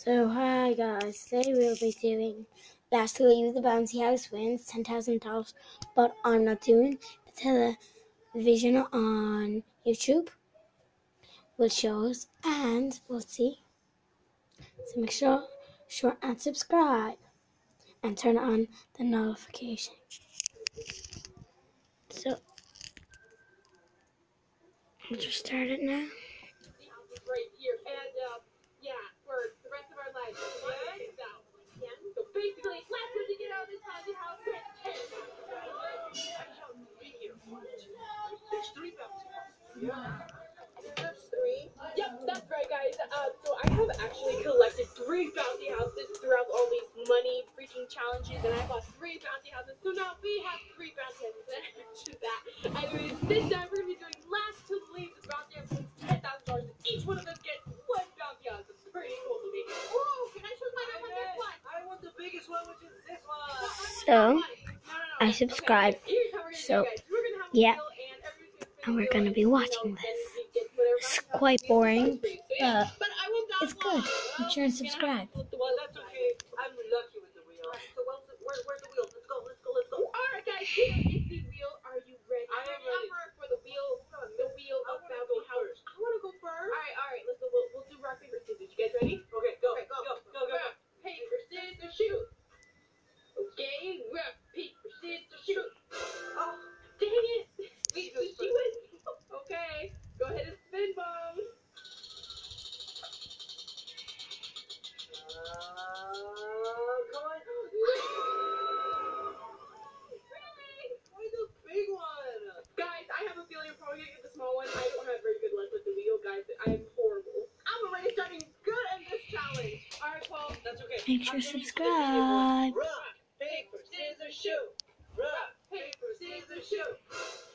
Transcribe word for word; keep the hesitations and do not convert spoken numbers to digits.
So hi guys, today we'll be doing Last to Leave the Bouncy House wins ten thousand dollars, but I'm not doing the television on YouTube. We'll show us and we'll see. So make sure, sure and subscribe and turn on the notification. So we'll just start it now. Right here, and uh, yeah, for the rest of our lives. Yeah. So basically, last one to get out of this haunted house with ten. There's three bouncy houses. Yeah. That's three. Yep, that's right, guys. Uh, so I have actually collected three bouncy houses throughout all these money freaking challenges, and I bought three bouncy houses. So now we have three bouncy houses. And that. Anyways, this time we're gonna be doing last to leave the bouncy houses. Ten thousand dollars. Each one of them gets one bouncy house. It's pretty cool to me. Whoa! Can I choose my number this one? I want the biggest one, which is this one. So No, no, no. I subscribe. Okay, here's how we're gonna So do it, guys. We're gonna have yeah, the wheel and everybody's gonna spin and we're the gonna wheel be and, watching you know, this. and you get whatever It's bouncy house quite you want. boring, So, yeah. but But I want that it's good. one. Make sure and subscribe. Well, Well, that's okay. I'm lucky with the wheel. So where's the, where, where's the wheel? Let's go, let's go, let's go. Alright guys, here is the wheel. Are you ready? I am Ready ready. Number for the wheel, the wheel I of wanna bouncy go house. first. I wanna go first. Alright, alright, let's go. We'll, we'll do rock, paper, scissors. You guys ready? Okay, go, Okay, go, go, go, go. Rock, paper, scissors, shoot. Okay, rock, paper, scissors, shoot. Oh, Dang it! we Did she win? Okay, go ahead and spin, Bones. Uh, come on. Really? Why the big one? Guys, I have a feeling I'm probably gonna get the small one. I don't have very good luck with the wheel, guys. I am horrible. I'm already starting good at this challenge. Alright, Paul. That's okay. Make sure I'm to giving you the big one. subscribe. Rock, paper, scissors, shoot. Rock, paper, scissors, shoot.